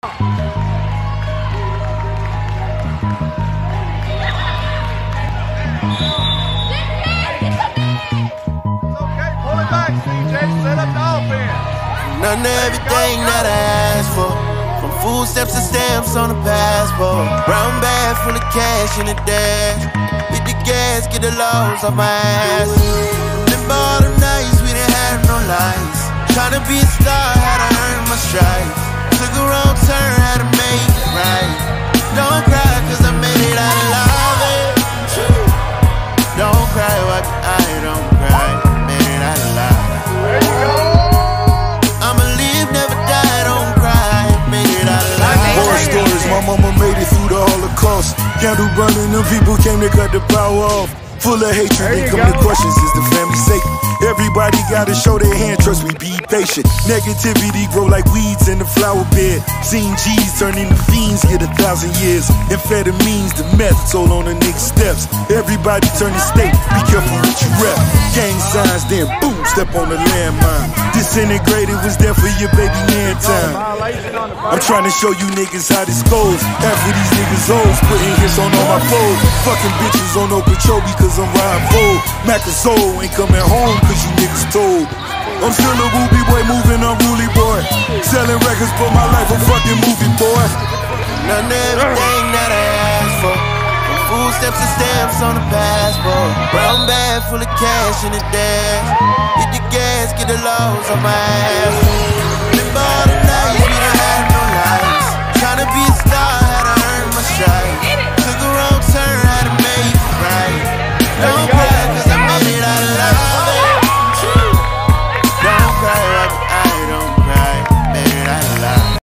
Okay, pull it back, CJ. Set up the offense. None of everything that I asked for. From food stamps to stamps on the passport. Brown bag full of cash in the dash. Hit the gas, get the lows off my ass. Them bottom nights, we didn't have no lights. Tryna be a star, had to earn my stripes. Took a wrong turn, had to make it right. Don't cry, cause I made it out alive. Don't cry, what I don't cry. Made it out alive. There you go. I'ma live, never die, don't cry. Made it out alive. Horror stories, my mama made it through the Holocaust. Candle burning, them people came to cut the power off. Full of hatred, they come to questions, is the family safe? Everybody gotta show their hand, trust me, be patient. Negativity grow like weeds in the flower bed. Seen G's turn into fiends, get 1,000 years. Amphetamines, the meth, toll on the niggas' steps. Everybody turn to state, be careful what you rep. Gang signs, then boom, step on the landmine. Disintegrated was there for your baby man time. I'm trying to show you niggas how this goes. Half of these niggas old, putting hits on all my foes. Fucking bitches on Okeechobee cause I'm riding full. Macazole ain't coming home cause you niggas told. I'm still a ruby boy, moving unruly boy. Selling records, but my life a fucking movie boy. None of everything that I asked for. From food stamps to stamps on the passport. Brown bag full of cash in the dash. Hit the gas, get the lows off my ass.